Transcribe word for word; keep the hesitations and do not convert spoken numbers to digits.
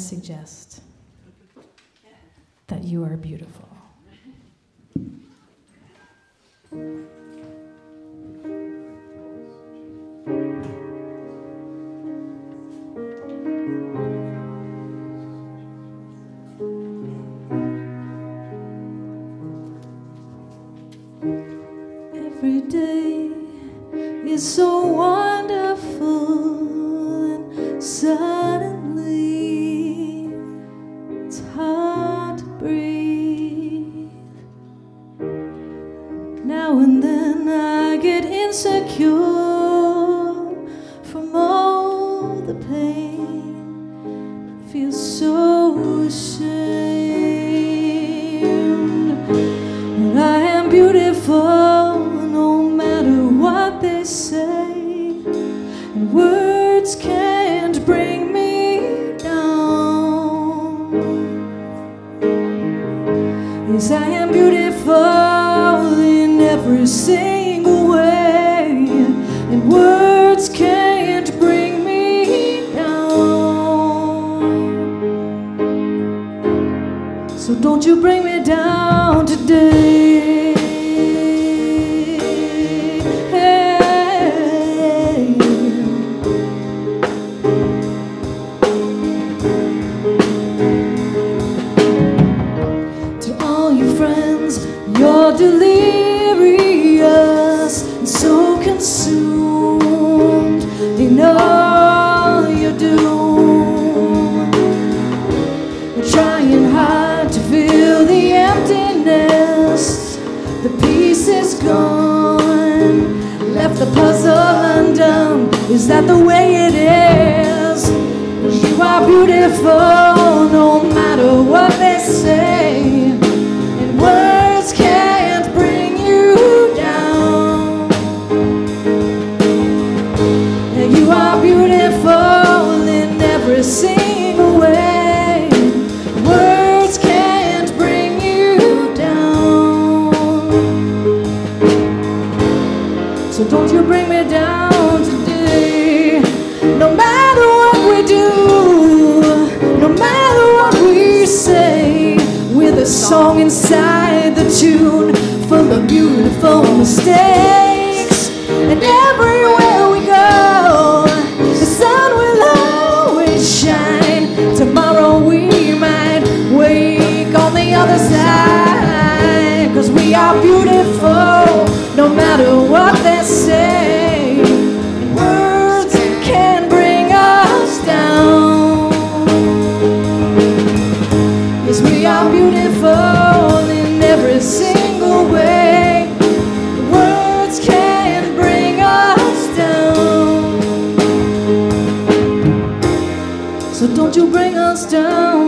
suggest that you are beautiful. Every day is so wonderful, and suddenly it's hard to breathe. Now and then I get insecure from all the pain, feel so ashamed, but I am beautiful. They say, and words can't bring me down. Yes, I am beautiful in every single way, and words can't bring me down. So don't you bring me down today. You're delirious and so consumed in all you do. You're trying hard to fill the emptiness. The piece is gone, left the puzzle undone. Is that the way it is? You are beautiful no matter what they say. Words can't bring you down. And you are beautiful in every single way. Words can't bring you down. So don't you bring me down today. No matter what we do, no matter what we say, with a song inside the tune, full of beautiful mistakes. And everywhere we go, the sun will always shine. Tomorrow we might wake on the other side, 'cause we are beautiful no matter what they say. Words can bring us down. Yes, we are beautiful in every single way. Words can bring us down. So don't you bring us down.